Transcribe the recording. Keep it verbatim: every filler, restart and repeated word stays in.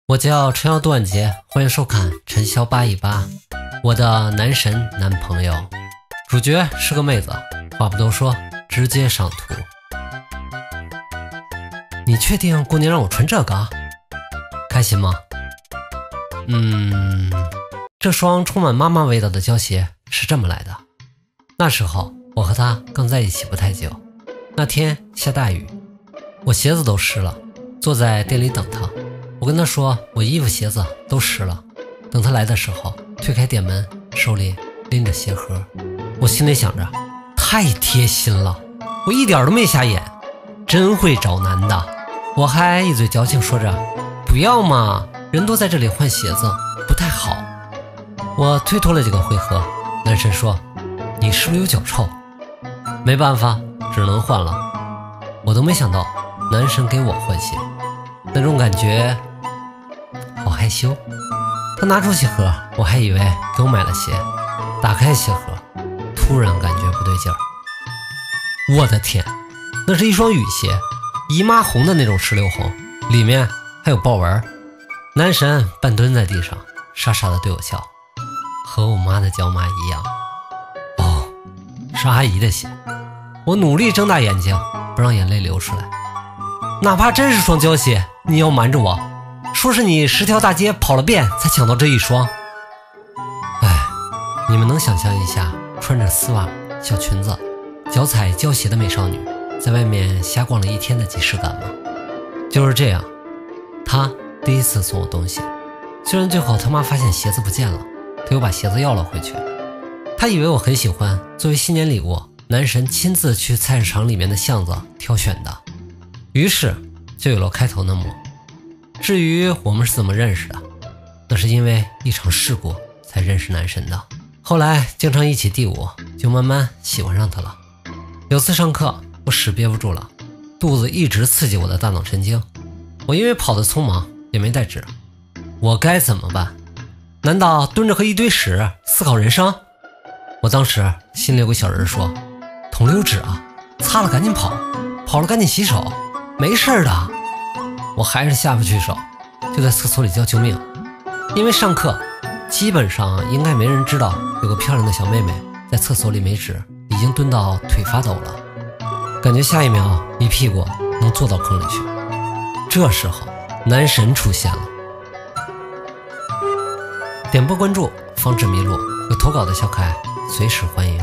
我叫陈瑶杜万杰，欢迎收看陈潇八一八，我的男神男朋友。主角是个妹子，话不多说，直接上图。你确定过年让我穿这个？开心吗？嗯，这双充满妈妈味道的胶鞋是这么来的。那时候我和她刚在一起不太久，那天下大雨，我鞋子都湿了，坐在店里等她。我跟她说我衣服鞋子都湿了，等她来的时候推开店门，手里拎着鞋盒。我心里想着太贴心了，我一点都没瞎眼，真会找男的。我还一嘴矫情说着不要嘛，人都在这里换鞋子不太好。我推脱了几个回合，男神说你是不是有脚臭？没办法，只能换了。我都没想到男神给我换鞋，那种感觉好害羞。他拿出鞋盒，我还以为给我买了鞋，打开鞋盒，突然感觉不对劲儿。我的天，那是一双雨鞋，姨妈红的那种石榴红，里面还有豹纹。男神半蹲在地上，傻傻的对我笑，和我妈的脚码一样。哦，是阿姨的鞋。我努力睁大眼睛，不让眼泪流出来。哪怕真是双胶鞋，你要瞒着我，说是你十条大街跑了遍才抢到这一双。哎，你们能想象一下穿着丝袜小裙子脚踩胶鞋的美少女在外面瞎逛了一天的即视感吗？就是这样，她第一次送我东西，虽然最后他妈发现鞋子不见了，他又把鞋子要了回去。他以为我很喜欢，作为新年礼物，男神亲自去菜市场里面的巷子挑选的，于是就有了开头那幕。至于我们是怎么认识的，那是因为一场事故才认识男神的。后来经常一起第五，就慢慢喜欢上他了。有次上课，我屎憋不住了，肚子一直刺激我的大脑神经。我因为跑得匆忙，也没带纸，我该怎么办？难道蹲着和一堆屎思考人生？我当时心里有个小人说，桶里有纸啊，擦了赶紧跑，跑了赶紧洗手，没事的。我还是下不去手，就在厕所里叫救命。因为上课基本上应该没人知道有个漂亮的小妹妹在厕所里没纸，已经蹲到腿发抖了，感觉下一秒一屁股能坐到坑里去。这时候男神出现了。点播关注，防止迷路。有投稿的小可爱随时欢迎。